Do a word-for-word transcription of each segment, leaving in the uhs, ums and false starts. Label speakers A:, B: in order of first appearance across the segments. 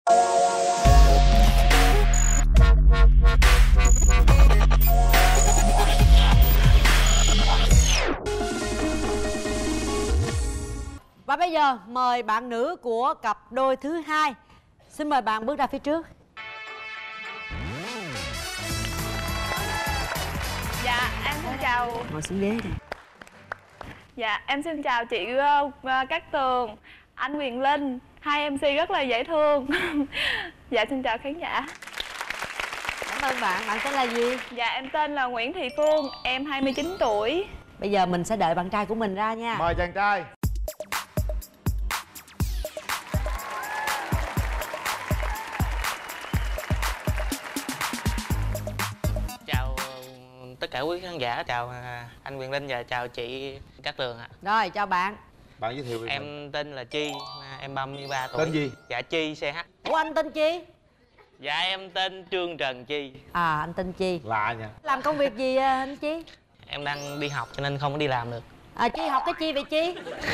A: Và bây giờ mời bạn nữ của cặp đôi thứ hai. Xin mời bạn bước ra phía trước.
B: Dạ, em xin chào.
A: Ngồi xuống ghế đi.
B: Dạ, em xin chào chị uh, Cát Tường, anh Quyền Linh. Hai em xê rất là dễ thương. Dạ, xin chào khán giả.
A: Cảm ơn bạn. Bạn tên là gì?
B: Dạ, em tên là Nguyễn Thị Phương. Em hai mươi chín tuổi.
A: Bây giờ mình sẽ đợi bạn trai của mình ra nha.
C: Mời chàng trai.
D: Chào tất cả quý khán giả, chào anh Quyền Linh và chào chị Cát Tường ạ.
A: Rồi, chào bạn.
C: Bạn giới thiệu về
D: Em
C: mình.
D: tên là Chi, em ba mươi ba tuổi.
C: Tên gì?
D: Dạ Chi xê hát.
A: Ủa anh tên Chi?
D: Dạ em tên Trương Trần Chi.
A: À anh tên Chi.
C: Lạ nha.
A: Làm công việc gì anh Chi?
D: Em đang đi học cho nên không có đi làm được.
A: À Chi học cái chi vậy Chi?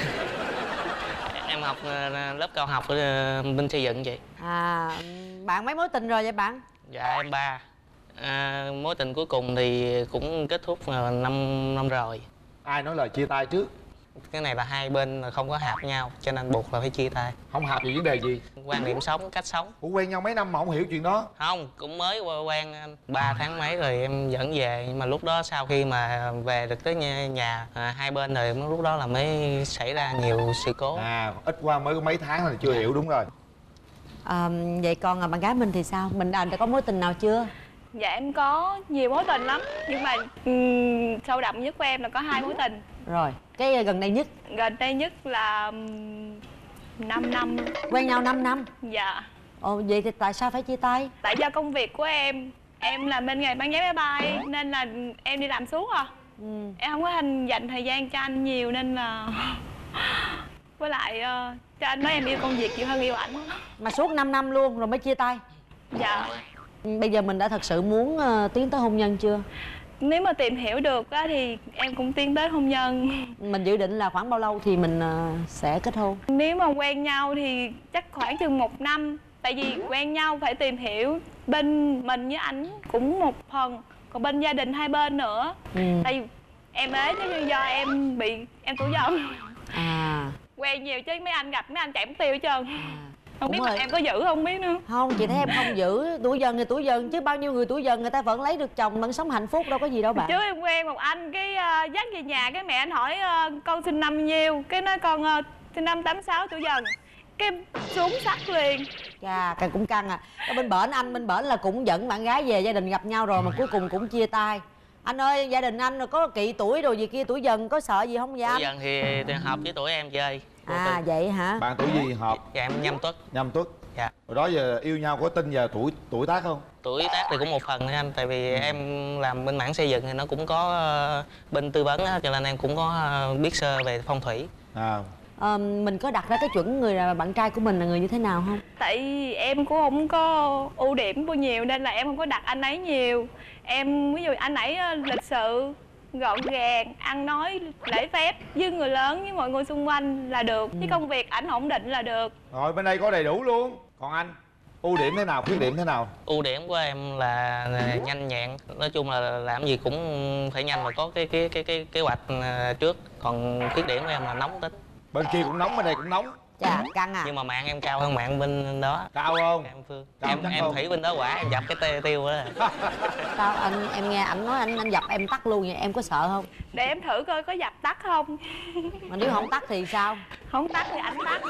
D: Em học lớp cao học ở bên xây dựng chị.
A: À bạn mấy mối tình rồi vậy bạn?
D: Dạ em ba. À, mối tình cuối cùng thì cũng kết thúc năm năm rồi.
C: Ai nói lời chia tay trước?
D: Cái này là hai bên không có hợp nhau cho nên buộc là phải chia tay.
C: Không hợp về vấn đề gì?
D: Quan điểm sống, cách sống.
C: Ủa quen nhau mấy năm mà không hiểu chuyện đó?
D: Không, cũng mới quen ba tháng mấy rồi em dẫn về. Nhưng mà lúc đó sau khi mà về được tới nhà, nhà à, hai bên rồi lúc đó là mới xảy ra nhiều sự cố.
C: À ít qua mới có mấy tháng là chưa hiểu, đúng rồi.
A: À, vậy còn à, bạn gái mình thì sao? Mình đã, đã có mối tình nào chưa?
B: Dạ em có nhiều mối tình lắm. Nhưng mà um, sâu đậm nhất của em là có hai mối tình.
A: Rồi, cái gần đây nhất?
B: Gần đây nhất là um, năm năm.
A: Quen nhau năm năm?
B: Dạ.
A: Ồ, vậy thì tại sao phải chia tay?
B: Tại do công việc của em. Em làm bên nghề bán vé máy bay nên là em đi làm suốt à. Ừ. Em không có hành dành thời gian cho anh nhiều nên là với lại uh, cho anh nói em yêu công việc nhiều hơn yêu ảnh.
A: Mà suốt năm năm luôn rồi mới chia tay?
B: Dạ.
A: Bây giờ mình đã thật sự muốn uh, tiến tới hôn nhân chưa?
B: Nếu mà tìm hiểu được á, thì em cũng tiến tới hôn nhân. Mình
A: dự định là khoảng bao lâu thì mình uh, sẽ kết hôn?
B: Nếu mà quen nhau thì chắc khoảng chừng một năm. Tại vì quen nhau phải tìm hiểu bên mình với ảnh cũng một phần. Còn bên gia đình hai bên nữa. Ừ. Tại vì em ế chứ do em bị em tuổi dần. À. Quen nhiều chứ mấy anh gặp mấy anh chạy mất tiêu hết trơn. À. Không biết em có giữ không biết nữa.
A: Không, chị thấy em không giữ. Tuổi dần thì tuổi dần chứ bao nhiêu người tuổi dần người ta vẫn lấy được chồng, vẫn sống hạnh phúc, đâu có gì đâu bạn.
B: Chứ em quen một anh cái uh, dắt về nhà cái mẹ anh hỏi uh, con sinh năm nhiêu, cái nói con uh, sinh năm tám sáu tuổi dần, cái xuống sắc liền.
A: Chà, càng cũng căng à. Ở bên bển anh bên bển là cũng dẫn bạn gái về, gia đình gặp nhau rồi mà cuối cùng cũng chia tay. Anh ơi, gia đình anh có kỵ tuổi rồi gì kia, tuổi dần có sợ gì không vậy anh?
D: Tuổi dần thì, thì hợp với tuổi em chơi.
A: À vậy hả?
C: Bạn tuổi gì hợp?
D: Dạ em nhâm tuất.
C: Nhâm tuất.
D: Dạ.
C: Rồi đó giờ yêu nhau có tin giờ tuổi tuổi tác không?
D: Tuổi tác thì cũng một phần thôi anh. Tại vì ừ. em làm bên mảng xây dựng thì nó cũng có uh, bên tư vấn á, cho nên em cũng có uh, biết sơ về phong thủy. À.
A: À, mình có đặt ra cái chuẩn người là bạn trai của mình là người như thế nào không?
B: Tại vì em cũng không có ưu điểm bao nhiêu nên là em không có đặt anh ấy nhiều. Em ví dụ anh ấy lịch sự, gọn gàng, ăn nói lễ phép với người lớn với mọi người xung quanh là được. Ừ. Cái công việc ảnh ổn định là được.
C: Rồi bên đây có đầy đủ luôn. Còn anh, ưu điểm thế nào, khuyết điểm thế nào?
D: Ưu điểm của em là nhanh nhẹn. Nói chung là làm gì cũng phải nhanh và có cái cái cái cái kế hoạch trước. Còn khuyết điểm của em là nóng tính.
C: Bên kia cũng nóng, bên đây cũng nóng.
A: Chà, căng à.
D: Nhưng mà mạng em cao hơn mạng bên đó.
C: Cao không?
D: Em Phương.
C: Cao
D: em em
C: không?
D: Thủy bên đó quả em dập cái tê tiêu đó.
A: Sao anh em nghe ảnh nói anh anh dập em tắt luôn vậy, em có sợ không?
B: Để em thử coi có dập tắt không.
A: Mà nếu không tắt thì sao?
B: Không tắt thì ảnh tắt.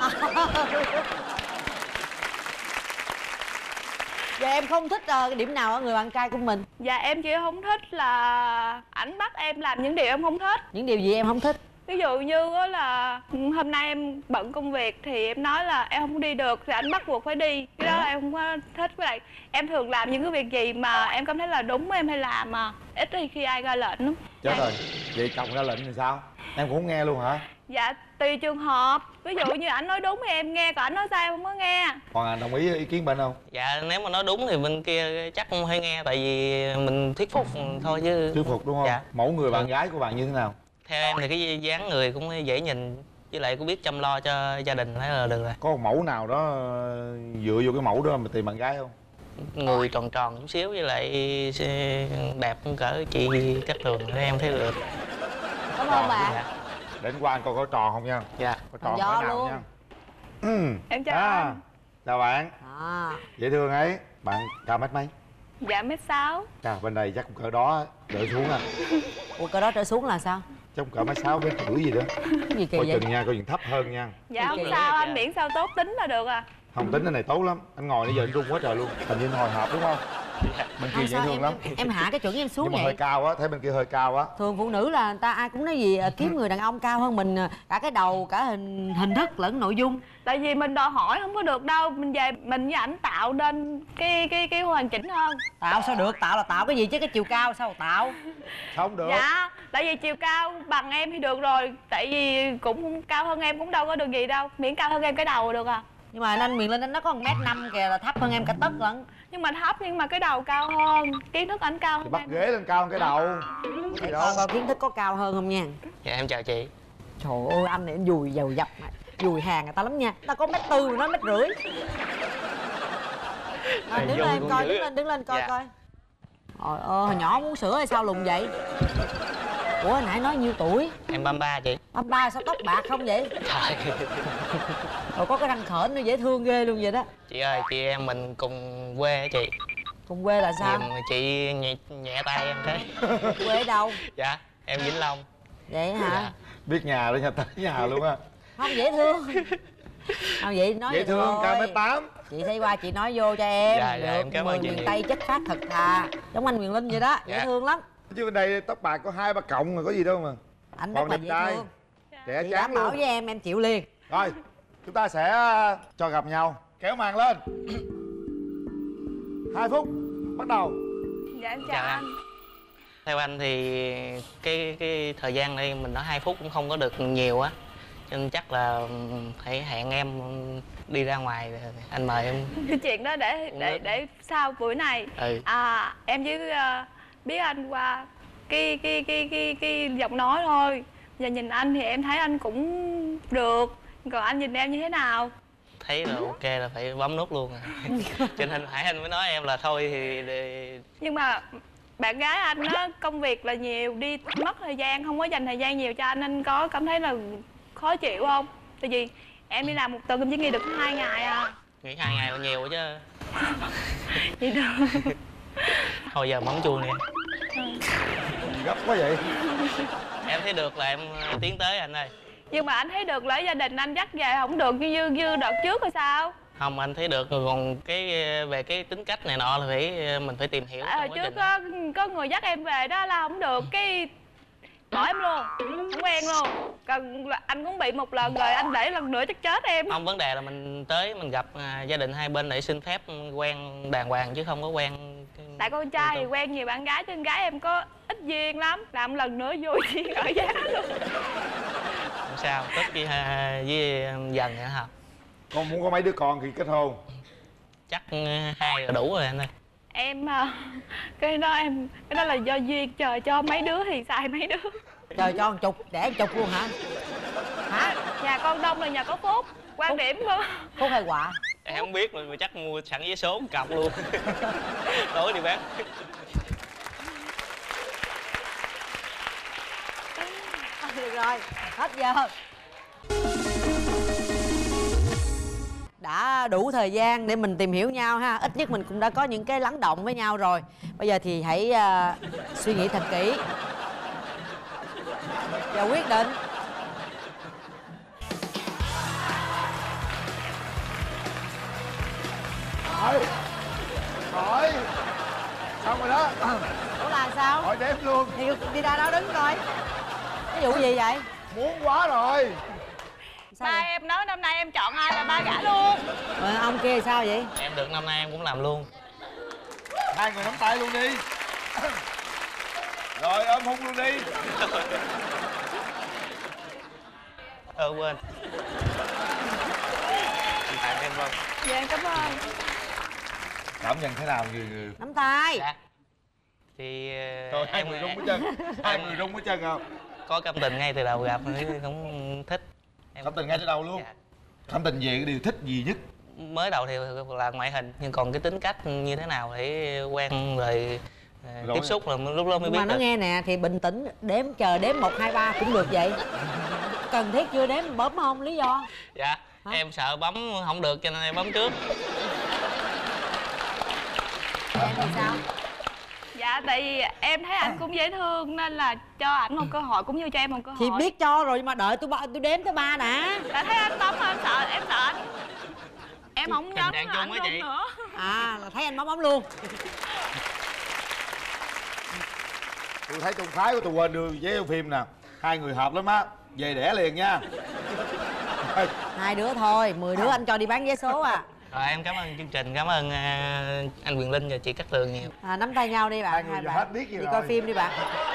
A: Dạ em không thích uh, điểm nào ở người bạn trai của mình?
B: Dạ em chỉ không thích là ảnh bắt em làm những điều em không thích.
A: Những điều gì em không thích?
B: Ví dụ như là hôm nay em bận công việc thì em nói là em không đi được thì anh bắt buộc phải đi. Cái đó em không có thích. Với lại em thường làm những cái việc gì mà em cảm thấy là đúng em hay làm mà ít thì khi ai ra lệnh lắm.
C: Chết rồi, vậy chồng ra lệnh thì sao? Em cũng không nghe luôn hả?
B: Dạ tùy trường hợp. Ví dụ như ảnh nói đúng thì em nghe, còn ảnh nói sai em không có nghe.
C: Còn anh đồng ý ý kiến bên không?
D: Dạ nếu mà nói đúng thì bên kia chắc không hay nghe. Tại vì mình thuyết phục thôi chứ.
C: Thuyết phục đúng không?
D: Dạ.
C: Mẫu người bạn gái của bạn như thế nào?
D: Theo em thì cái dáng người cũng dễ nhìn, với lại cũng biết chăm lo cho gia đình thấy là được rồi.
C: Có một mẫu nào đó dựa vô cái mẫu đó mà tìm bạn gái không?
D: Người tròn tròn chút xíu với lại đẹp cỡ chị Cát Tường để em thấy được.
A: Cảm ơn bạn.
D: Dạ.
C: Để anh qua anh coi có tròn không nha.
D: Dạ.
C: Có tròn
A: Do
C: cỡ nào
A: luôn.
C: nha. Ừ.
B: Em chào
C: À,
B: anh.
C: chào bạn.
A: À,
C: Dễ thương ấy. Bạn cao mét mấy?
B: Dạ mét sáu.
C: Chà, bên đây chắc cũng cỡ đó đợi xuống à.
A: ủa cỡ đó trở xuống là sao?
C: Chắc cũng cỡ mét sáu mét rưỡi gì đó.
A: Cái gì kỳ
C: Coi
A: vậy?
C: chừng nha, coi chừng thấp hơn nha.
B: Dạ không
A: Kỳ
B: sao
D: vậy?
B: anh, miễn sao tốt tính là được à.
C: Không, tính cái này tốt lắm. Anh ngồi nãy giờ anh run quá trời luôn. Hình như hồi hộp đúng không? Bên kia
A: Không
C: dễ
A: sao,
C: thương
A: em,
C: lắm.
A: em, em hạ cái chuẩn em xuống
C: Nhưng mà hơi
A: vậy.
C: cao á, thấy bên kia hơi cao á.
A: Thường phụ nữ là người ta ai cũng nói gì à, kiếm người đàn ông cao hơn mình à, cả cái đầu, cả hình hình thức lẫn nội dung.
B: Tại vì mình đòi hỏi không có được đâu, mình về mình với ảnh tạo nên cái cái cái hoàn chỉnh hơn.
A: Tạo sao được, tạo là tạo cái gì chứ cái chiều cao sao mà tạo.
C: Không được.
B: Dạ, tại vì chiều cao bằng em thì được rồi. Tại vì cũng cao hơn em cũng đâu có được gì đâu, miễn cao hơn em cái đầu là được à.
A: Nhưng mà anh Quyền Linh anh nó có một mét năm kìa, là thấp hơn em cả tấc lận.
B: Nhưng mà thấp nhưng mà cái đầu cao hơn, kiến thức ảnh cao
C: Thì
B: hơn
C: bắt
B: em.
C: ghế lên cao hơn cái đầu.
A: Để
C: Gì
A: coi
C: đâu.
A: coi kiến thức có cao hơn không nha.
D: Dạ em chào chị.
A: Trời ơi anh này anh dùi dầu dập mà. Dùi hàng người ta lắm nha. Ta có mét tư mà nói mét rưỡi. Rồi, đứng
D: Vô
A: lên em
D: cũng
A: coi,
D: dữ
A: đứng
D: à.
A: lên đứng lên coi
D: Dạ.
A: coi. Trời ơi hồi nhỏ muốn sữa hay sao lùn vậy? Ủa hồi nãy nói nhiêu tuổi?
D: Em ba mươi ba chị.
A: Ba ba sao tóc bạc không vậy?
D: Trời.
A: Rồi có cái răng khểnh nó dễ thương ghê luôn vậy đó.
D: Chị ơi, chị em mình cùng quê á chị.
A: Cùng quê là sao?
D: Em, chị nhẹ, nhẹ tay em thế.
A: Quê ở đâu?
D: Dạ, em Vĩnh Long.
A: Vậy hả?
D: Dạ.
C: Biết nhà đó nha, tới nhà luôn á.
A: Không dễ thương. Không vậy nói
C: Dễ
A: vậy
C: thương,
A: thôi.
C: cao mét tám.
A: Chị thấy qua chị nói vô cho em.
D: Dạ, dạ,
A: được
D: em cảm
A: người
D: ơn chị.
A: miền Tây chất phát thật thà. Giống anh Quyền Linh vậy đó, dễ
D: Dạ.
A: thương lắm.
C: Chứ bên đây tóc bạc có hai ba cọng mà có gì đâu mà.
A: Anh
C: Còn
A: rất là
C: đẹp
A: dễ
C: trai.
A: thương.
C: Trẻ
A: Chị
C: chán
A: đảm bảo
C: luôn.
A: với em em chịu liền.
C: Rồi, chúng ta sẽ cho gặp nhau. Kéo màn lên. Hai phút, bắt đầu.
B: Dạ em chào
D: Chào
B: anh.
D: anh. Theo anh thì cái cái thời gian đây mình nói hai phút cũng không có được nhiều á. Cho nên chắc là phải hẹn em đi ra ngoài rồi anh mời em.
B: Cái chuyện đó để để để sau buổi này.
D: Ừ.
B: À em chỉ uh, biết anh qua cái cái cái cái cái giọng nói thôi. Giờ nhìn anh thì em thấy anh cũng được. Còn anh nhìn em như thế nào?
D: Thấy là ok là phải bấm nút luôn rồi. Cho nên phải anh mới nói em là thôi thì để...
B: Nhưng mà bạn gái anh á công việc là nhiều, đi mất thời gian, không có dành thời gian nhiều cho anh. Anh có cảm thấy là khó chịu không? Tại vì em đi làm một tuần em chỉ nghỉ được hai ngày à.
D: Nghỉ hai ngày là nhiều chứ.
B: Vậy được.
D: Thôi giờ bấm chuông đi.
C: Gấp quá vậy.
D: Em thấy được là em tiến tới anh ơi.
B: Nhưng mà anh thấy được là gia đình anh dắt về không được như như đợt trước hay sao?
D: Không, anh thấy được rồi, còn cái về cái tính cách này nọ là phải mình phải tìm hiểu
B: À, hồi
D: trong quá
B: trước
D: trình.
B: có, có người dắt em về đó là không được, cái bỏ em luôn, không quen luôn. Còn là anh cũng bị một lần rồi, anh để lần nữa chắc chết em.
D: Không, vấn đề là mình tới mình gặp à, gia đình hai bên để xin phép quen đàng hoàng chứ không có quen cái...
B: Tại con trai thì quen nhiều bạn gái, chứ con gái em có ít duyên lắm. Làm lần nữa vui duyên ở giá luôn.
D: Không sao, tức với, với dần nữa hả?
C: Con muốn có mấy đứa con thì kết hôn?
D: Chắc hai là đủ rồi anh ơi.
B: Em cái đó em cái đó là do duyên, trời cho mấy đứa thì xài mấy đứa.
A: Trời cho một chục, đẻ một chục luôn hả? Hả?
B: Nhà con đông là nhà có phúc. Quan điểm của
A: Phúc hay quả?
D: Em không biết mà chắc mua sẵn vé số một cọc luôn. Tối đi bác.
A: Được rồi, hết giờ. Đã đủ thời gian để mình tìm hiểu nhau ha. Ít nhất mình cũng đã có những cái lắng động với nhau rồi. Bây giờ thì hãy uh, suy nghĩ thật kỹ và quyết định.
C: Thôi. Thôi. Xong rồi đó.
A: Ủa là sao?
C: Hỏi đếm luôn.
A: Thì đi ra đó đứng coi. Ví dụ gì vậy?
C: Muốn quá rồi.
A: Sao
B: ba
A: vậy?
B: em nói năm nay em chọn ai là ba gả luôn.
A: Rồi, ông kia sao vậy?
D: Em được năm nay em cũng làm luôn.
C: Hai người nắm tay luôn đi. Rồi ôm hôn luôn đi.
D: Ờ quên. Tặng em không?
B: Dạ em cảm ơn.
C: Cảm nhận thế nào người người?
A: Nắm tay.
D: Dạ. Thì ờ,
C: Trời, hai
D: em
C: người rung hết chân. Hai người rung hết chân không?
D: có cảm tình ngay từ đầu gặp thì cũng thích. Em
C: Cảm tình ngay từ đầu luôn.
D: Dạ.
C: Cảm tình về cái điều thích gì nhất?
D: Mới đầu thì là ngoại hình, nhưng còn cái tính cách như thế nào thì quen rồi,
C: rồi
D: tiếp xúc là lúc đó mới biết
A: mà nó
D: được.
A: nghe nè thì bình tĩnh đếm, chờ đếm một hai ba cũng được vậy. Cần thiết chưa đếm bấm không, lý do?
D: Dạ. Hả? Em sợ bấm không được cho nên em bấm trước.
A: Em thì sao?
B: Dạ tại vì em thấy anh cũng dễ thương nên là cho ảnh một cơ hội cũng như cho em một cơ hội.
A: Thì biết cho rồi nhưng mà đợi tôi ba- tôi đếm tới ba đã.
B: Tại thấy anh bấm mà em sợ, em sợ anh. Em không
D: Tình
B: nhấn
D: trạng chung
B: anh
D: á
B: luôn
D: chị.
B: nữa.
A: À là thấy anh bấm bấm luôn.
C: Tôi thấy trong phái của tôi quên đưa với phim nè, hai người hợp lắm á, về đẻ liền nha.
A: Hai đứa thôi, mười đứa anh cho đi bán vé số à.
D: Rồi em cảm ơn chương trình, cảm ơn uh, anh Quyền Linh và chị Cát Tường nhiều.
A: À, nắm tay nhau đi bạn.
C: Hai người giờ
A: bạn
C: hết biết gì
A: đi
C: rồi.
A: coi phim đi bạn.